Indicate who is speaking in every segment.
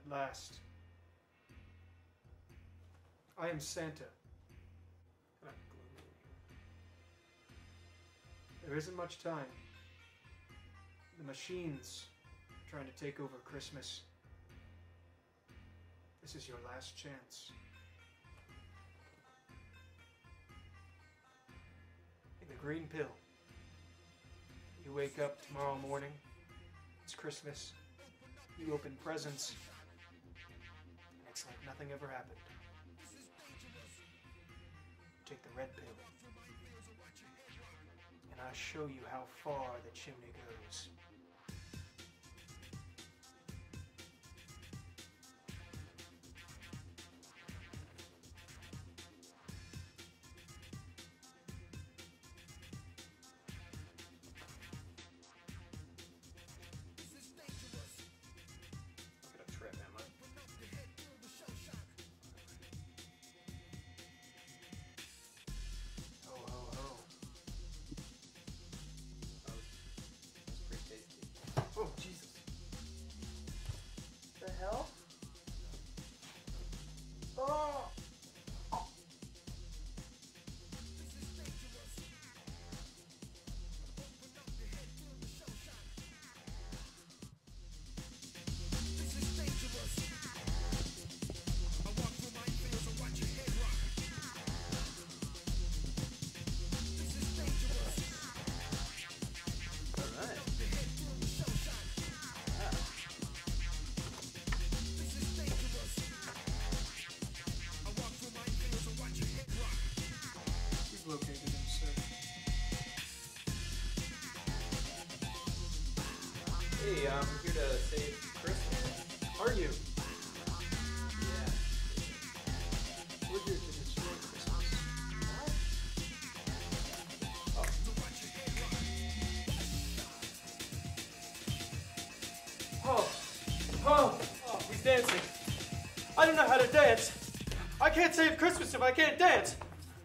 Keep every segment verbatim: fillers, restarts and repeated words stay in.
Speaker 1: At last. I am Santa. There isn't much time. The machines are trying to take over Christmas. This is your last chance. In the green pill. You wake up tomorrow morning. It's Christmas. You open presents. And it's like nothing ever happened. Take the red pill. And I'll show you how far the chimney goes. Oh, Jesus.
Speaker 2: The hell? Oh!
Speaker 1: Located in search.
Speaker 3: Hey, I'm here to save Christmas.
Speaker 1: Are you?
Speaker 3: Yeah.
Speaker 1: We're here to destroy Christmas.
Speaker 3: Oh.
Speaker 1: Oh, oh, oh, he's dancing. I don't know how to dance. I can't save Christmas if I can't dance.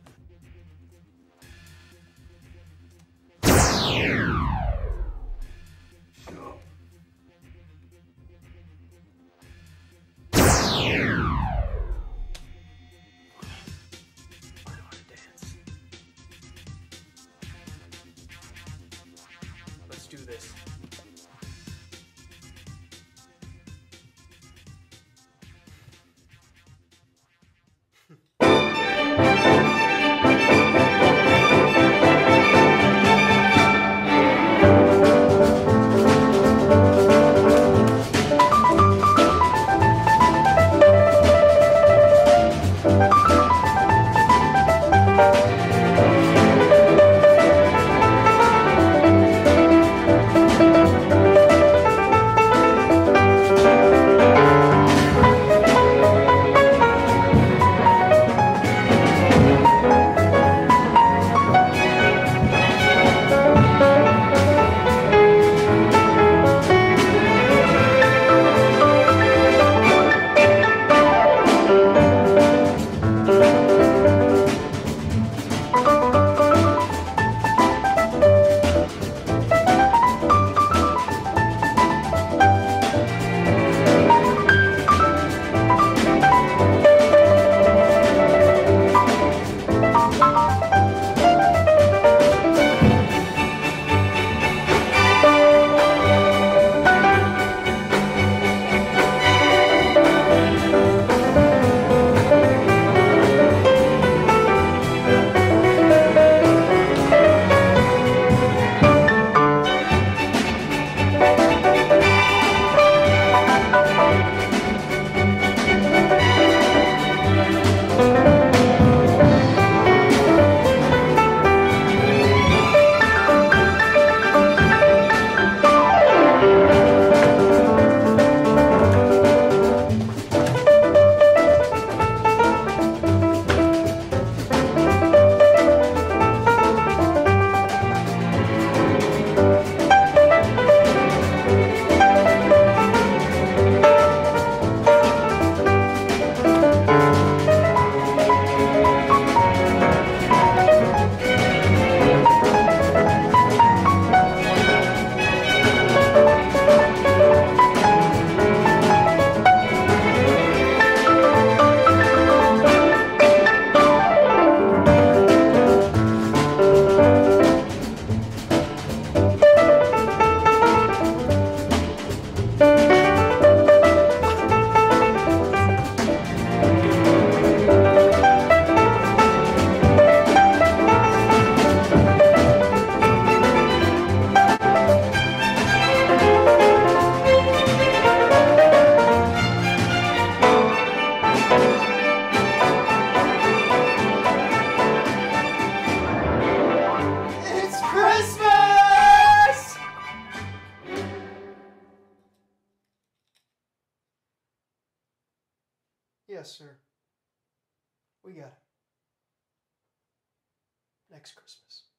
Speaker 1: Let's do this. Yes, sir. We got it. Next Christmas.